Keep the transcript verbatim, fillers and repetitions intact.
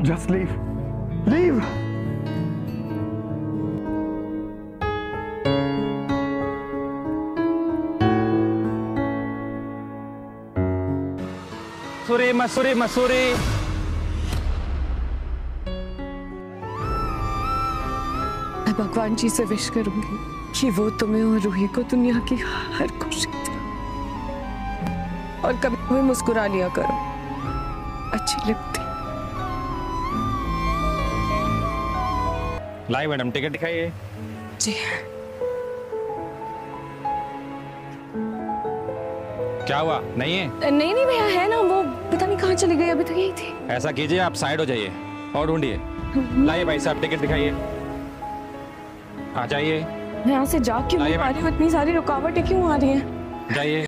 Just leave. Leave. Mussoorie Mussoorie Mussoorie. मैं भगवान जी से विश करूंगी कि वो तुम्हें और रूही को दुनिया की हर खुशी दे और कभी भी मुस्कुरा लिया करो। अच्छी लगती। लाई मैडम, टिकट दिखाइए। जी क्या हुआ? नहीं है? नहीं नहीं भैया है ना, वो पता नहीं कहाँ चली गई, अभी तक यही थी। ऐसा कीजिए, आप साइड हो जाइए और ढूंढिए। लाइए भाई साहब, टिकट दिखाइए। आ जाइए। मैं यहाँ से जा क्यों नहीं पा रही हूँ? इतनी सारी रुकावटें क्यों आ रही हैं? जाइए।